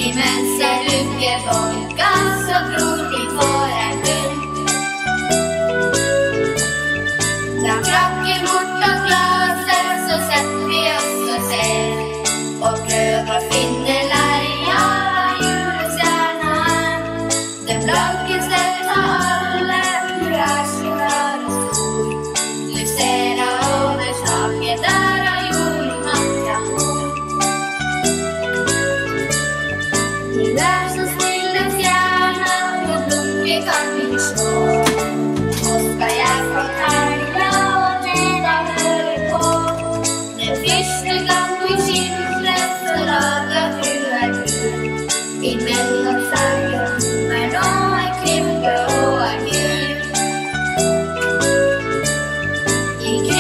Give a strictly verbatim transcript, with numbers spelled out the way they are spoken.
Imens jeg lukker bolka, så blodig får jeg bunn. Da klakker bort av glaset, så setter vi oss og ser, og prøver å finne leia av julestjerna. Den blankeste av alle, du er så klar og stor. Du ser deg over taket, der har julematra mor. Du er så stille stjerna, og blunker kan vi slå. Nå skal jeg fortelle, og det deg hører på. Den første gang vi skildret, så laget du er gul. Imellom seg og hummer nå er klippe og er gul. I